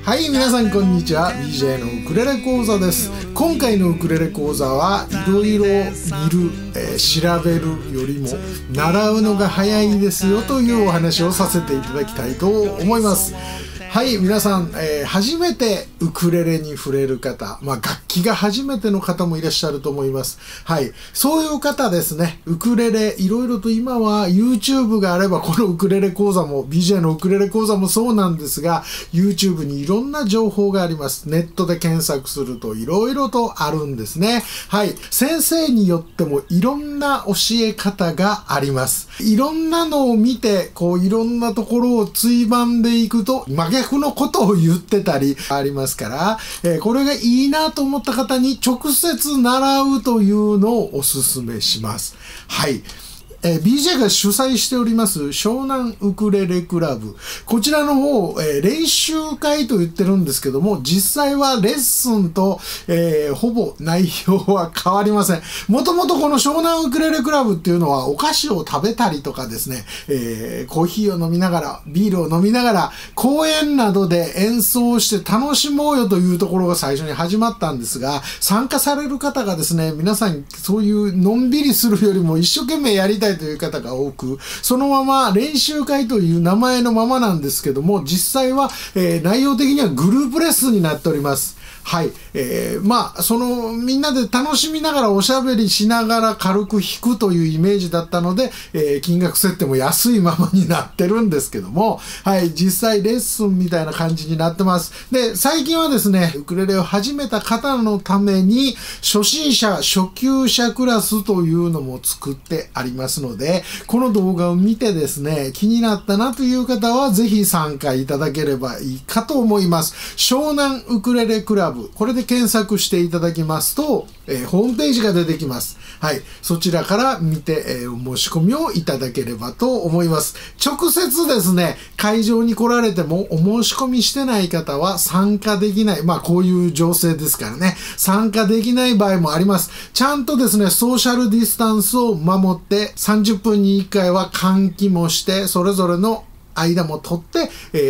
はい、皆さんこんにちは。 BJ のウクレレ講座です。今回のウクレレ講座はいろいろ見る、調べるよりも習うのが早いですよというお話をさせていただきたいと思います。はい、皆さん、初めてウクレレに触れる方、楽器が初めての方もいらっしゃると思います。はい、そういう方ですね。ウクレレ、いろいろと今は YouTube があれば、このウクレレ講座も、BJ のウクレレ講座もそうなんですが、YouTube にいろんな情報があります。ネットで検索するといろいろとあるんですね。はい、先生によってもいろんな教え方があります。いろんなのを見て、いろんなところをついばんでいくと、真逆のことを言ってたりありますから、これがいいなと思った方に直接習うというのをお勧めします。はい。BJ が主催しております湘南ウクレレクラブ。こちらの方、練習会と言ってるんですけども、実際はレッスンと、ほぼ内容は変わりません。もともとこの湘南ウクレレクラブっていうのはお菓子を食べたりとかですね、コーヒーを飲みながら、ビールを飲みながら、公園などで演奏して楽しもうよというところが最初に始まったんですが、参加される方がですね、皆さんそういうのんびりするよりも一生懸命やりたいという方が多く、そのまま練習会という名前のままなんですけども、実際は、内容的にはグループレッスンになっております。はい。みんなで楽しみながらおしゃべりしながら軽く弾くというイメージだったので、金額設定も安いままになってるんですけども、はい。実際レッスンみたいな感じになってます。で、最近はですね、ウクレレを始めた方のために、初心者、初級者クラスというのも作ってありますので、この動画を見てですね、気になったなという方は、ぜひ参加いただければいいかと思います。湘南ウクレレクラブ。これで検索していただきますと、ホームページが出てきます。はい。そちらから見て、お申し込みをいただければと思います。直接ですね、会場に来られてもお申し込みしてない方は参加できない。こういう情勢ですからね。参加できない場合もあります。ちゃんとですね、ソーシャルディスタンスを守って30分に1回は換気もして、それぞれの間も取って、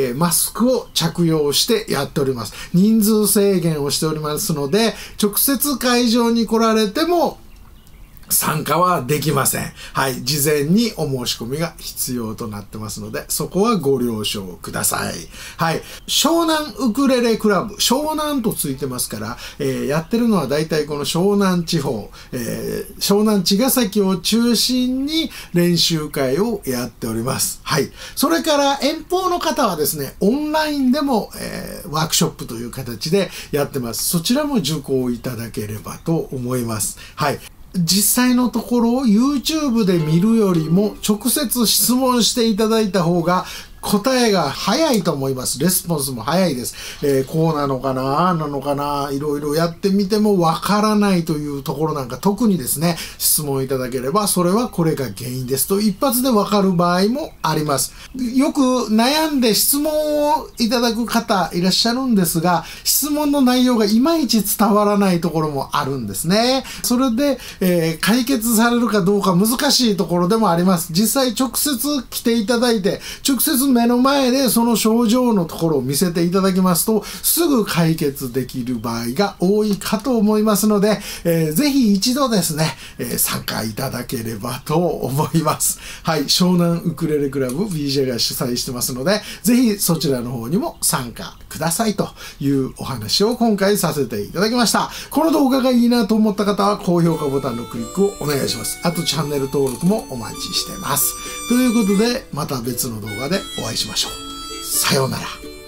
マスクを着用してやっております。人数制限をしておりますので、直接会場に来られても参加はできません。はい。事前にお申し込みが必要となってますので、そこはご了承ください。はい。湘南ウクレレクラブ。湘南とついてますから、やってるのは大体この湘南地方、湘南茅ヶ崎を中心に練習会をやっております。はい。それから遠方の方はですね、オンラインでも、ワークショップという形でやってます。そちらも受講いただければと思います。はい。実際のところ YouTube で見るよりも直接質問していただいた方が答えが早いと思います。レスポンスも早いです。こうなのかな、ああなのかな、いろいろやってみてもわからないというところなんか特にですね、質問いただければ、それはこれが原因ですと一発でわかる場合もあります。よく悩んで質問をいただく方いらっしゃるんですが、質問の内容がいまいち伝わらないところもあるんですね。それで、解決されるかどうか難しいところでもあります。実際直接来ていただいて、直接目の前でその症状のところを見せていただきますと、すぐ解決できる場合が多いかと思いますので、ぜひ一度ですね、参加いただければと思います。はい、湘南ウクレレクラブ BJ が主催してますので、ぜひそちらの方にも参加くださいというお話を今回させていただきました。この動画がいいなと思った方は高評価ボタンのクリックをお願いします。あとチャンネル登録もお待ちしてます。ということで、また別の動画でお会いしましょう。さようなら。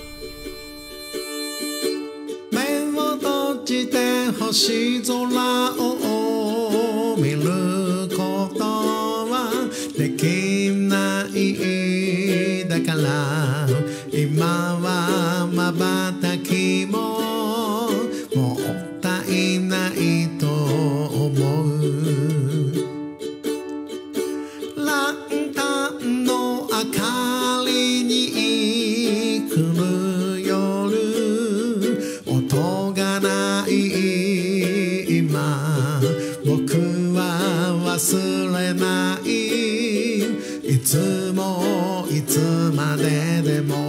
目を閉じて星空を見ることはできないだから、今は瞬きももったいないと思う。ランタンの明かりに来る夜、音がない今、僕は忘れない。いつもいつまででも